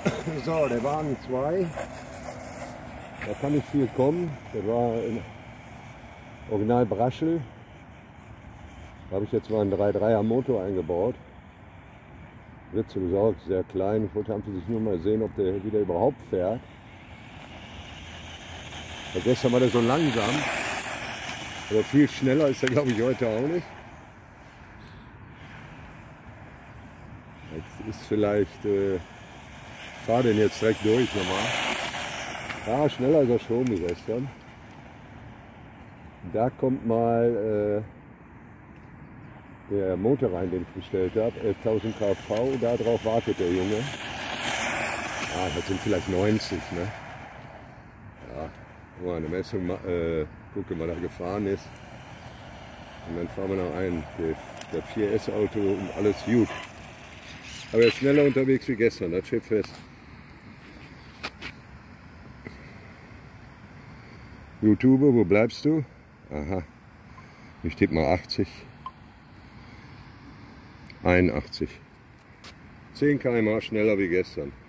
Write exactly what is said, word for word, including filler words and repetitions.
So, der Wagen zwei, da kann nicht viel kommen. Der war in Original Braschel. Da habe ich jetzt mal einen drei Komma dreier Motor eingebaut. Wird so besorgt, sehr klein. Ich wollte einfach sich nur mal sehen, ob der wieder überhaupt fährt. Weil gestern war der so langsam. Aber viel schneller ist er, glaube ich, heute auch nicht. Jetzt ist vielleicht, äh, ich fahre den jetzt direkt durch nochmal. Ja, schneller ist er schon wie gestern. Da kommt mal äh, der Motor rein, den ich bestellt habe, elftausend Kfv, darauf wartet der Junge. Ah, das sind vielleicht neunzig, ne? Ja, mal eine Messung, äh, gucken, was da gefahren ist. Und dann fahren wir noch ein, der, der vier S Auto und alles gut. Aber er ist schneller unterwegs wie gestern, das steht fest. YouTube, wo bleibst du? Aha, ich tippe mal achtzig. einundachtzig. zehn Kilometer pro Stunde schneller wie gestern.